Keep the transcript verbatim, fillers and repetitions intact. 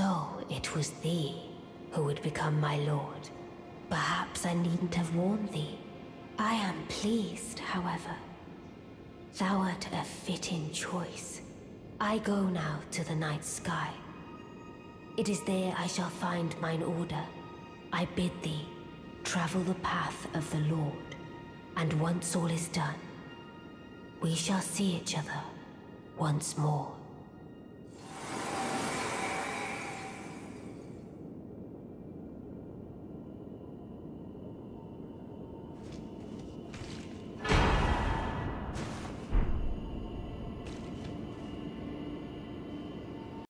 So it was thee who would become my lord. Perhaps I needn't have warned thee. I am pleased, however. Thou art a fitting choice. I go now to the night sky. It is there I shall find mine order. I bid thee travel the path of the Lord, and once all is done, we shall see each other once more.